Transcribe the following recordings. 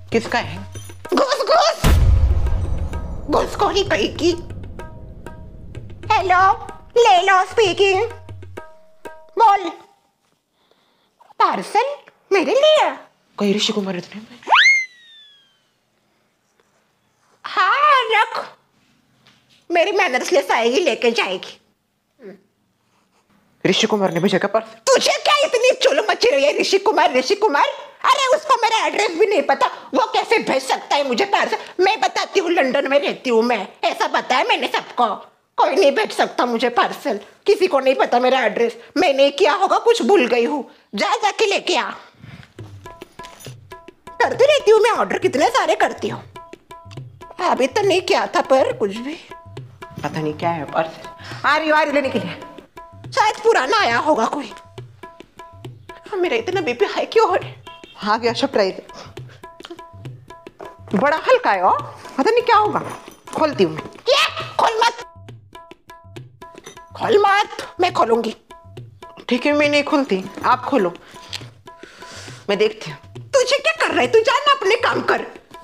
किसका है? घुस घुस घुसखोरी कहेगी। हेलो, ले लो स्पीकिंग। बोल। पार्सल मेरे लिए? कोई ऋषि कुमार इतने में? हाँ रख, मेरी मैनर्स लेस आएगी, लेके जाएगी। ऋषि कुमार ने भेजा क्या पार्सल? तुझे क्या इतनी चुल मची रही है? ऋषि कुमार ऋषि कुमार, अरे उसको मेरा एड्रेस भी नहीं पता, वो कैसे भेज सकता है मुझे पार्सल? मैं बताती हूँ, लंदन में रहती हूँ मैं, ऐसा पता है मैंने सबको। कोई नहीं भेज सकता मुझे पार्सल, किसी को नहीं पता मेरा एड्रेस। मैंने किया होगा, कुछ भूल गई हूँ। जा जाके लेके आ। करती रहती हूँ मैं ऑर्डर, कितने सारे करती हूँ। अभी तो नहीं किया था, पर कुछ भी पता नहीं क्या है पार्सल। आ रही लेने के लिए। शायद पुराना आया होगा कोई। मेरा इतना बीपी हाई क्यों हो रहा है? हाँ क्या सरप्राइज, बड़ा हल्का है। पता नहीं क्या होगा। खोलती हूँ। क्या? खोल मत, खोल मत, मैं खोलूंगी। ठीक है, मैं नहीं खोलती, आप खोलो, मैं देखती हूँ। तुझे क्या कर रहा है? तू जाना, अपने काम कर।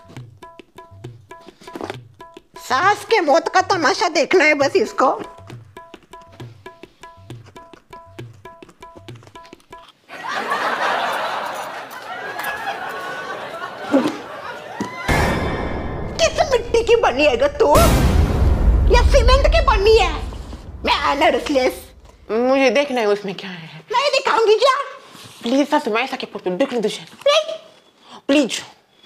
सास के मौत का तमाशा देखना है बस इसको। किस मिट्टी की बनी है तू, या सीमेंट की बनी है? मैं एनर्सलेस। मुझे देखना है उसमें क्या है। नहीं दिखाऊंगी, जा प्लीज सासू माँ, ऐसा क्या देख लो तुझे, प्लीज।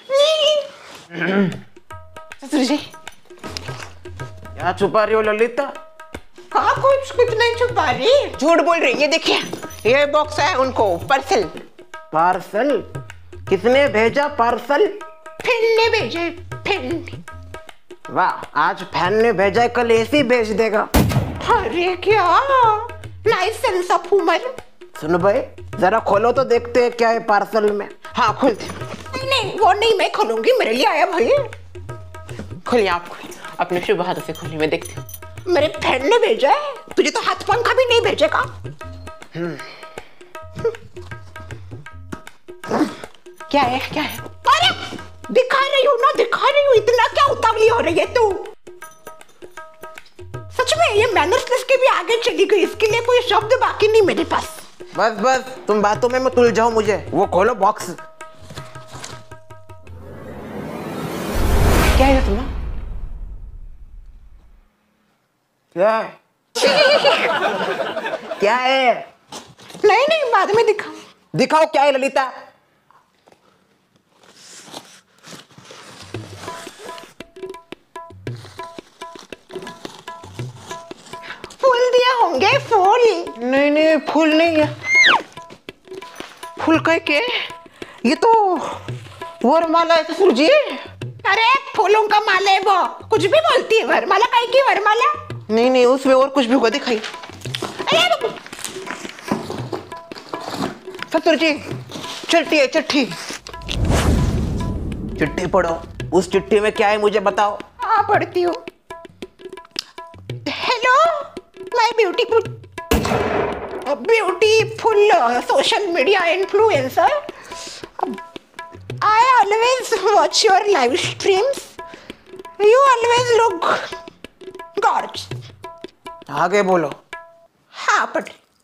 ससुर जी, क्या छुपा रही हो ललिता? हाँ, कुछ नहीं छुपा रही। झूठ बोल रही। ये देखिए, ये बॉक्स है उनको पार्सल। पार्सल? किसने भेजा पार्सल? फैन ने भेजे, फैन। वाह, आज फैन ने भेजा है, कल एसी भेज देगा। अरे क्या नाइस सेंस ऑफ ह्यूमर। सुनो भाई, जरा खोलो तो देखते हैं क्या है पार्सल में। हाँ खोलते। नहीं, वो नहीं, मैं खोलूंगी, मेरे लिए आया भाई। खोलिए, आप खोलिए, अपने शुभ हाथों से खोलिए, मैं देखती हूँ। मेरे फ्रेंड ने भेजा है, तुझे तो हाथ पंखा भी नहीं भेजेगा। क्या है, क्या है? अरे दिखा रही हूँ ना, दिखा रही हूँ, इतना क्या उतावली हो रही है तू? सच में ये मैनर्सलेस के भी आगे चली गई, इसके लिए कोई शब्द बाकी नहीं मेरे पास। बस बस, तुम बातों में मत उलझाओ मुझे। वो खोलो बॉक्स। क्या है तुम्हारा? क्या है? क्या है? नहीं, बाद में दिखाओ। दिखाओ क्या है ललिता। फूल दिए होंगे, फूल। नहीं, फूल नहीं है। फूल कह के, ये तो वरमाला है ससुर जी। अरे फूलों का माला है वो, कुछ भी बोलती है। वरमाला काहे की वरमाला? नहीं, उसमें और कुछ भी होगा, दिखाइए। अरे ससुर जी, चिट्ठी है, चिट्ठी। चिट्ठी पढ़ो, उस चिट्ठी में क्या है मुझे बताओ। हाँ, पढ़ती हूँ। Hello my beautiful social media influencer, I always watch your live streams. You always look gorgeous. आगे बोलो। हाँ, पढ़।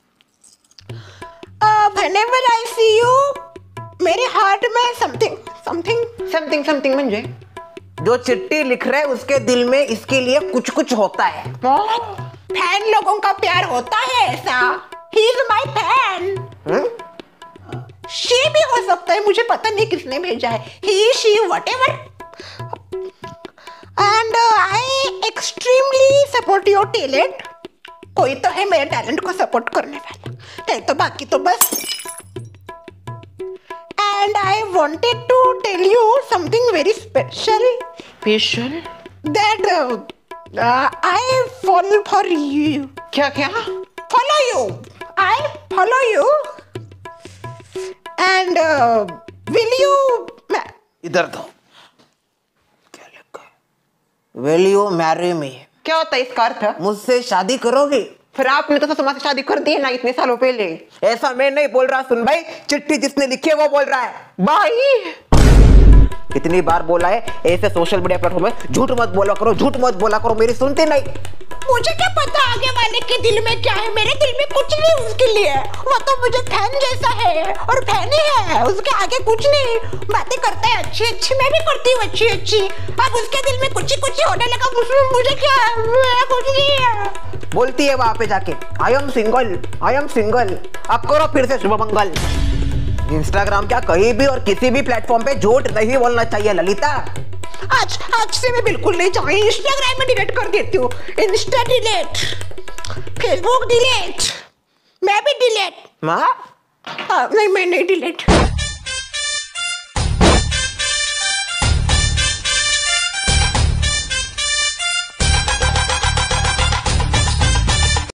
Whenever I see you, मेरे हार्ट में something म्हणजे जो चिट्ठी लिख रहे उसके दिल में इसके लिए कुछ कुछ होता है। फैन लोगों का प्यार होता है ऐसा। He is my fan. She भी हो सकता है, मुझे पता नहीं किसने भेजा है। He, she, whatever. And I extremely support your talent. कोई तो है मेरे टैलेंट को सपोर्ट करने वाला, नहीं तो बाकी तो बस। And I wanted to tell you something very special. Special? That I fall for you. क्या? Follow you. I follow you. And will you? इधर दो। क्या लिखा है? Will you marry me? क्या होता है इसका अर्थ? मुझसे शादी करोगे? फिर आपने तो समाज से शादी कर दी है ना इतने सालों पहले। ऐसा मैं नहीं बोल रहा, सुन भाई, चिट्ठी जिसने लिखी है वो बोल रहा है। भाई कितनी बार बोला है ऐसे सोशल मीडिया प्लेटफॉर्म में झूठ मत बोला करो, झूठ मत बोला करो, मेरी सुनते नहीं। मुझे क्या पता आगे वाले के दिल में क्या है, मेरे दिल में कुछ नहीं उसके लिए, वो तो मुझे फैन जैसा है और फैन ही है, उसके आगे कुछ नहीं। बातें करता है अच्छी अच्छी, मैं भी करती हूँ अच्छी अच्छी, अब उसके दिल में कुछ ही होने लगा, उसमें मुझे क्या, मेरा कुछ नहीं है। बोलती है वहां पे जाके I am single, I am single. अब करो फिर से शुभ मंगल। इंस्टाग्राम क्या कहीं भी और किसी भी प्लेटफॉर्म पे झूठ नहीं बोलना चाहिए ललिता। आज से मैं बिल्कुल नहीं चाहूंगी, इंस्टाग्राम में डिलीट कर देती हूँ, इंस्टा डिलीट, फेसबुक डिलीट, मैं भी डिलीट। माँ नहीं मैं नहीं डिलीट।